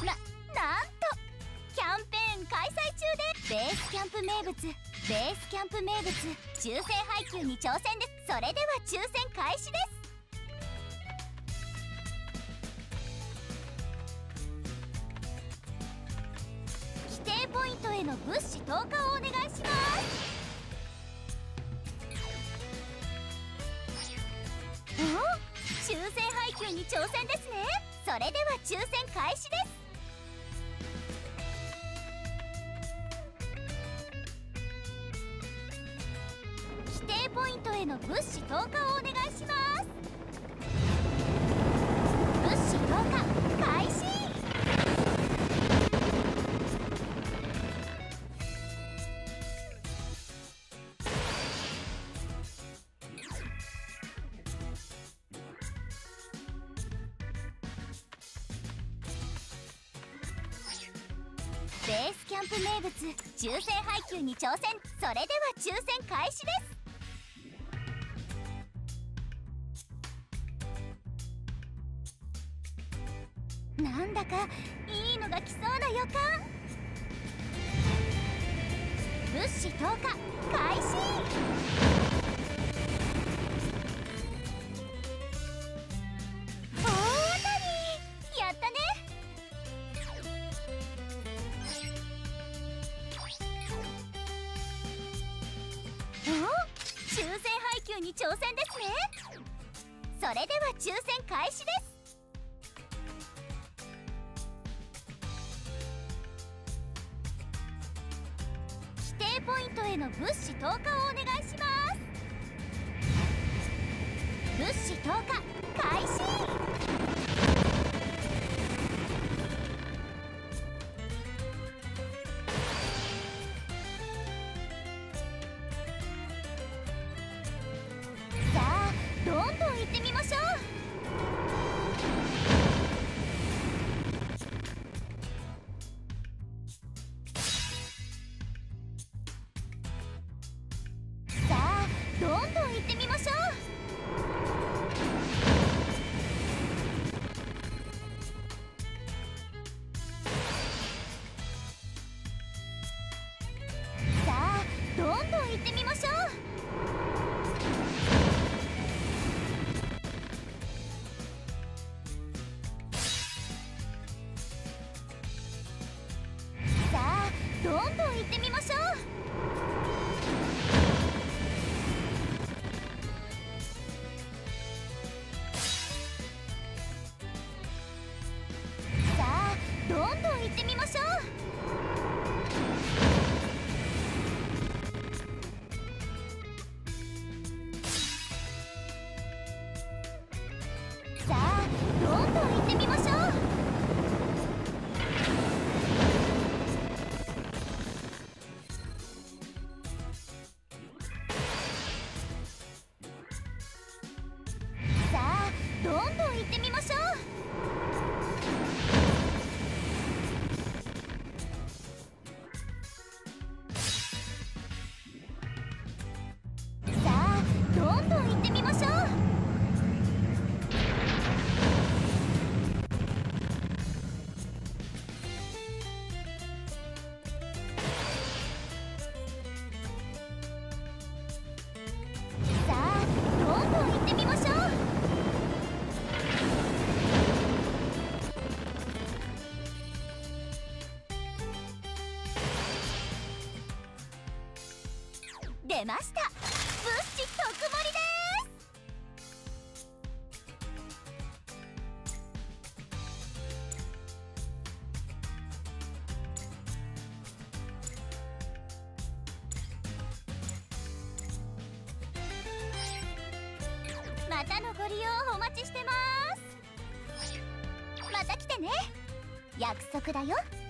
なんとキャンペーン開催中で、ベースキャンプ名物抽選配給に挑戦です。それでは抽選開始です。規定ポイントへの物資投下をお願いします。抽選配給に挑戦ですね。それでは抽選開始です。規定ポイントへの物資投下をお願いします。物資投下開始。ベースキャンプ名物抽選配給に挑戦。それでは抽選開始です。なんだかいいのが来そうな予感。物資投下開始。大当たり、やったね。抽選配給に挑戦ですね。それでは抽選開始です。規定ポイントへの物資投下をお願いします。物資投下開始。さあどんどん行ってみましょう。どんどん行ってみましょう。さあどんどん行ってみましょう。さあどんどん行ってみましょう。どんどん行ってみましょう。さあどんどん行ってみましょう。さあどんどん行ってみましょう。どんどん行ってみましょう。さあどんどん行ってみましょう。出ました、物資特盛りです。またのご利用お待ちしてます。また来てね。約束だよ。